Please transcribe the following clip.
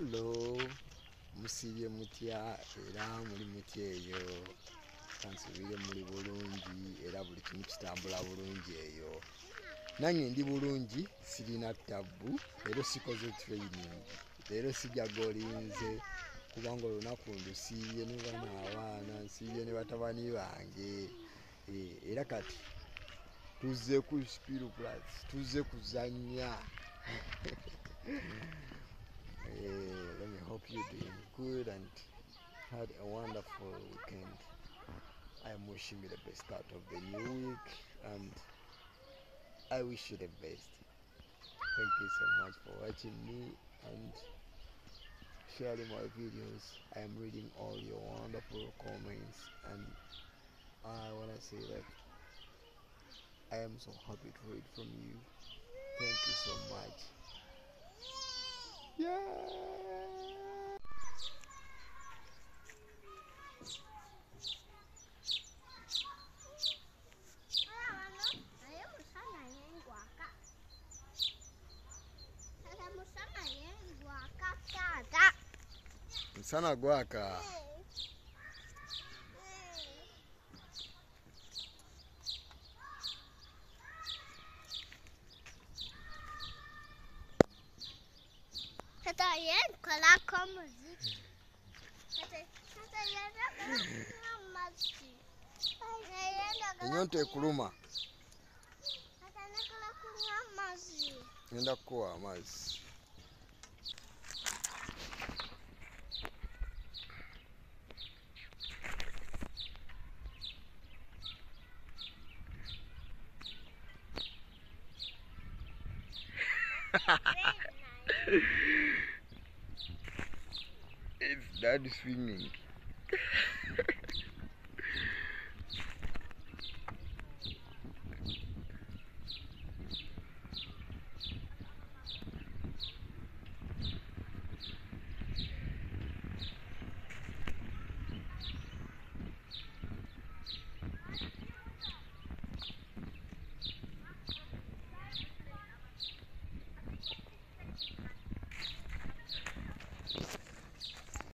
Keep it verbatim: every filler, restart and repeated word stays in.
Hello, musibye mutya era muli mutya eyo? Kansubire muli bulungi era buli kimu kitambula bulungi eyo. Nange ndi bulungi, sirina ttabu, leero sikoze training, leero sijagolinze kubanga olunaku ndusiibye ne bana abaana, nsiibye ne batabani bange. Era kati tuzze ku Spiru Plus, tuzze kuzannya. Uh, let me hope you're doing good and had a wonderful weekend. I am wishing you the best start of the new week and I wish you the best. Thank you so much for watching me and sharing my videos. I am reading all your wonderful comments and I want to say that I am so happy to read from you. Thank you so much. Yeah. Msana gwaka. Tata yen kala comme musique. Tata tata yen kala musique. Enyonta ekuluma. Tata nakala kunywa mazi. Ngenda kuwa amazi. It's dad swimming.